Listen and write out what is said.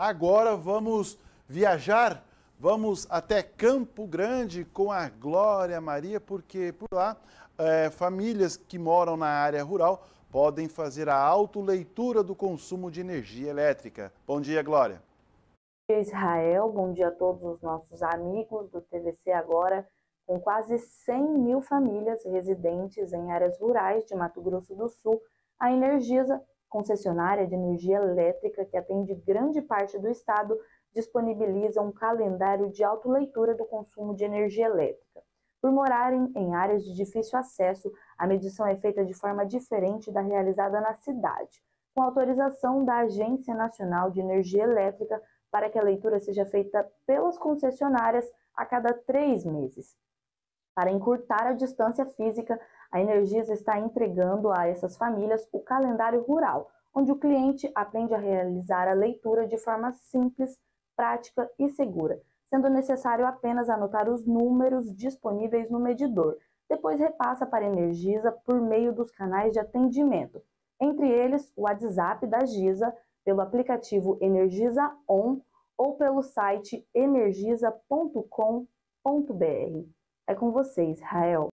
Agora vamos viajar, vamos até Campo Grande com a Glória Maria, porque por lá famílias que moram na área rural podem fazer a autoleitura do consumo de energia elétrica. Bom dia, Glória. Bom dia, Israel, bom dia a todos os nossos amigos do TVC Agora. Com quase 100 mil famílias residentes em áreas rurais de Mato Grosso do Sul, a Energisa, concessionária de energia elétrica que atende grande parte do estado, disponibiliza um calendário de autoleitura do consumo de energia elétrica. Por morarem em áreas de difícil acesso, a medição é feita de forma diferente da realizada na cidade, com autorização da Agência Nacional de Energia Elétrica para que a leitura seja feita pelas concessionárias a cada 3 meses. Para encurtar a distância física, a Energisa está entregando a essas famílias o calendário rural, onde o cliente aprende a realizar a leitura de forma simples, prática e segura, sendo necessário apenas anotar os números disponíveis no medidor. Depois repassa para a Energisa por meio dos canais de atendimento, entre eles o WhatsApp da Gisa, pelo aplicativo Energisa On ou pelo site energisa.com.br. É com você, Israel.